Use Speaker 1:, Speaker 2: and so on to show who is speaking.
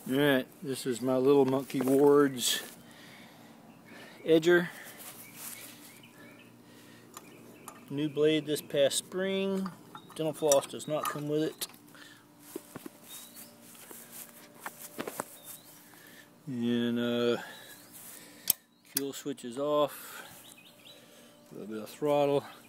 Speaker 1: Alright, this is my Little Monkey Ward's edger. New blade this past spring. Dental floss does not come with it. And kill switch is off. A little bit of throttle.